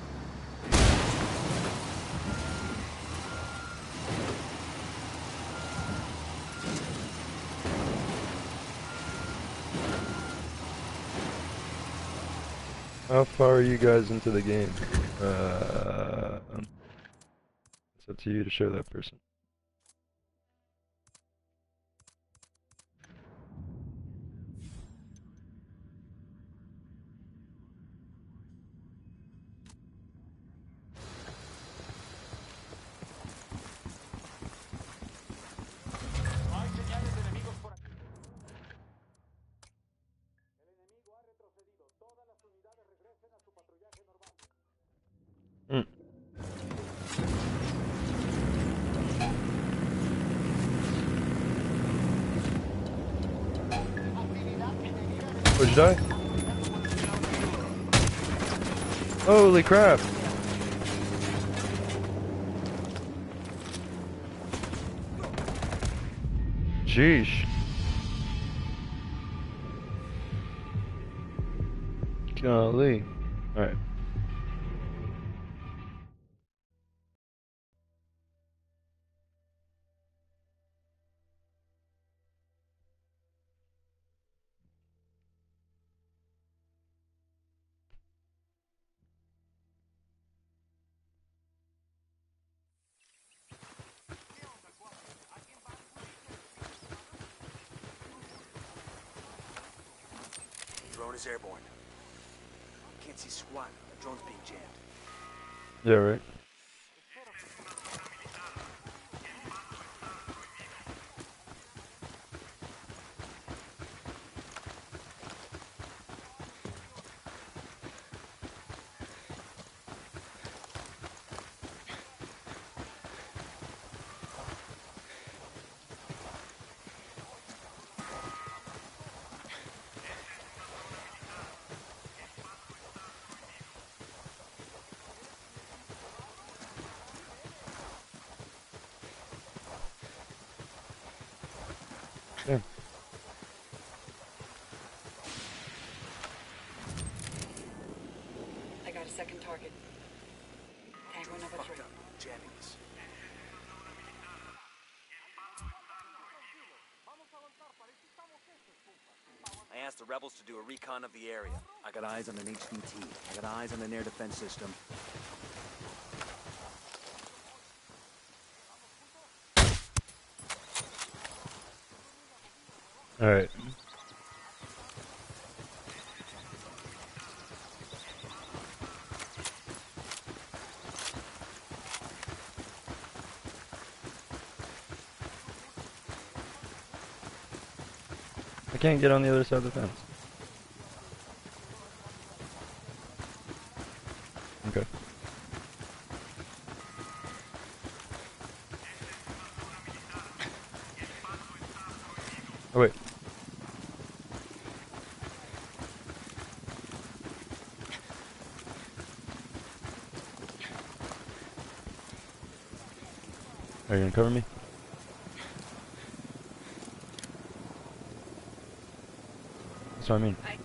How far are you guys into the game? Uh, it's up to you to show that person. Would you die? Holy crap! Jeesh. Golly. Alright. Drone is airborne. Can't see squat. The drone's being jammed. Yeah, right. Yeah. I got a second target. Tango number three. Fucked up. Jamming us. I asked the rebels to do a recon of the area. I got eyes on an H V T. I got eyes on an air defense system. Alright. I can't get on the other side of the fence. Okay. Oh wait. Are you gonna cover me? That's what I mean. I...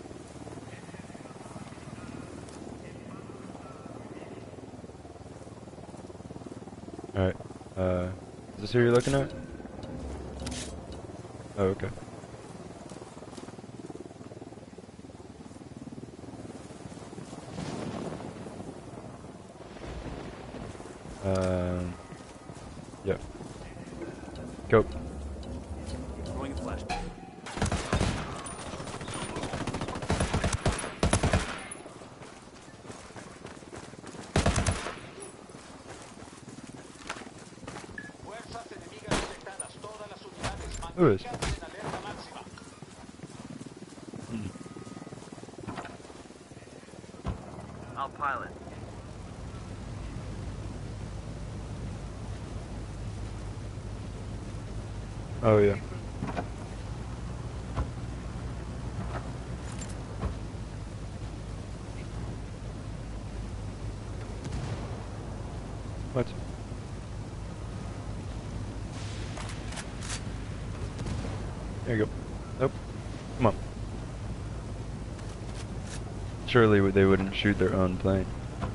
Alright. Uh, is this who you're looking at? Oh, okay. Um, yeah. Go. Throwing a flashbang. Fuerzas enemigas detectadas. Todas las unidades Who is? manténganse en alerta máxima. I'll pilot. Oh yeah. What? There you go. Nope. Come on. Surely they wouldn't shoot their own plane.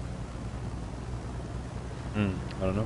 Hmm. I don't know.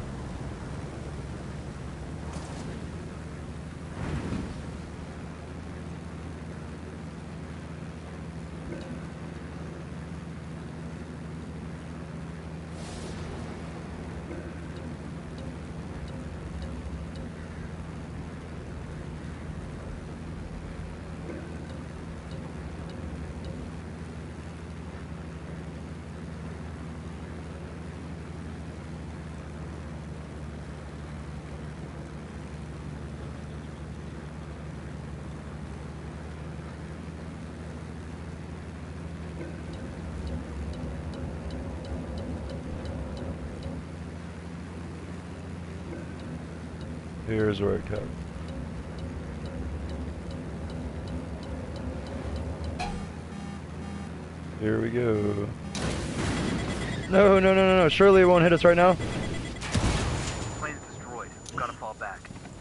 Here's where it cut. Here we go. No, no, no, no, no. Surely it won't hit us right now. Plane's destroyed. Gotta fall back.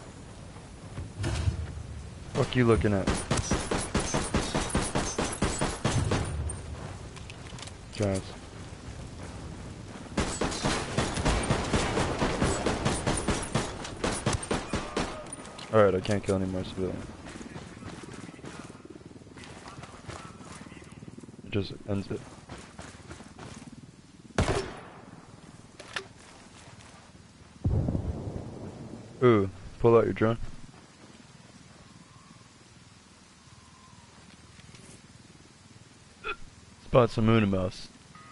Fuck you looking at? Drives. Alright, I can't kill any more civilians. It just ends it. Ooh, pull out your drone. Spot some Unimouse.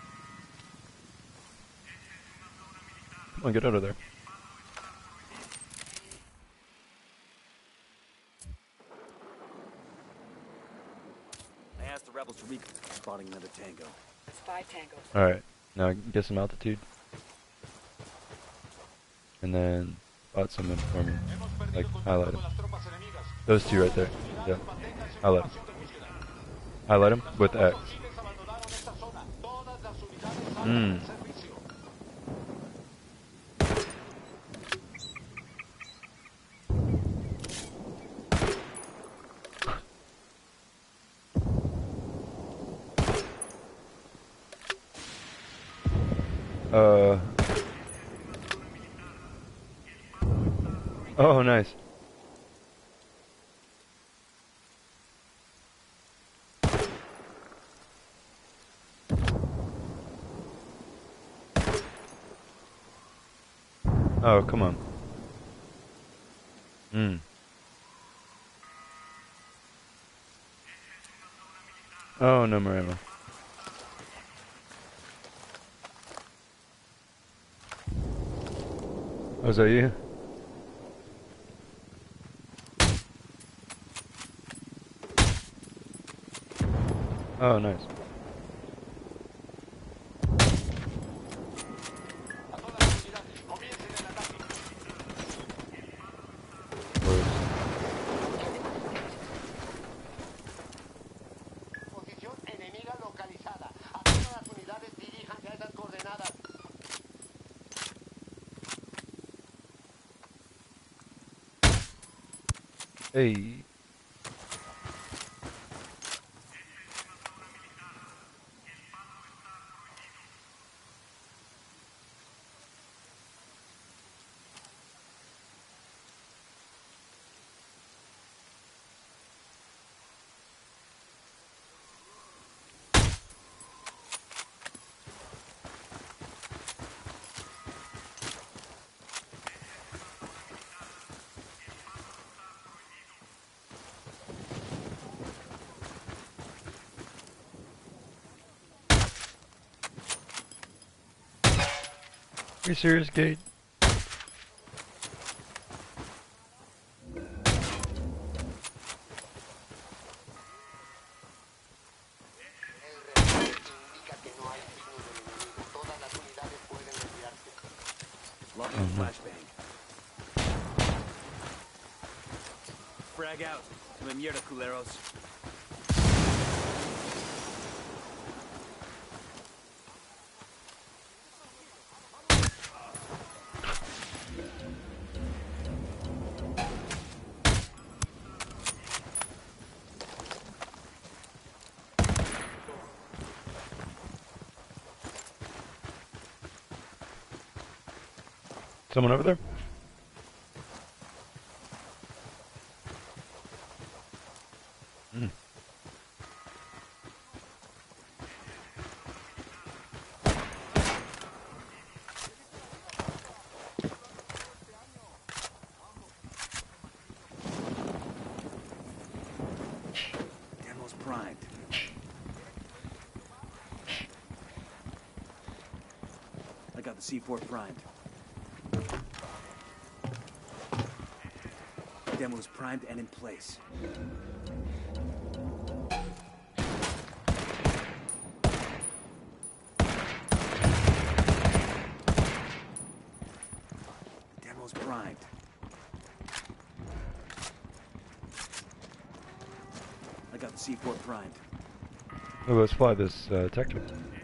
Come on, get out of there. I asked the rebels to re- spotting another tango. It's five tangos. Alright, now get some altitude. And then spot some for me. Like, highlight them. Those two right there. Yeah. Highlight them. Highlight them with X. Mmm. Uh. Oh, nice. Oh, come on. Hmm. Oh, no more ammo. Oh, is that you? Oh, nice. Posición enemiga localizada. A todas las unidades diríjanse a esas coordenadas. Hey. Are you serious, Gate? Lost mm-hmm. Flashbang. Frag out. Come mierda, culeros. Someone over there? Mm. Demo's primed. I got the C four primed. Demo's primed and in place. Demo's primed. I got the C four primed. Oh, let's fly this uh, tactical.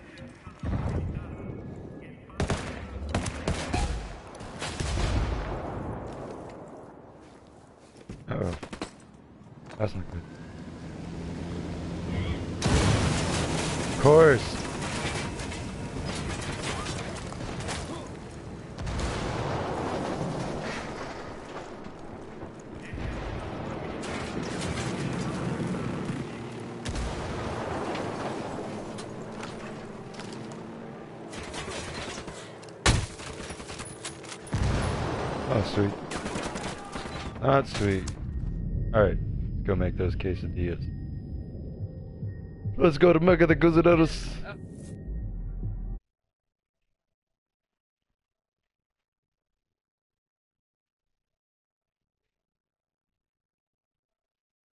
Uh oh. That's not good. Of course! Oh, sweet. That's sweet. Alright, let's go make those quesadillas. Let's go to Mecca the Cocineros.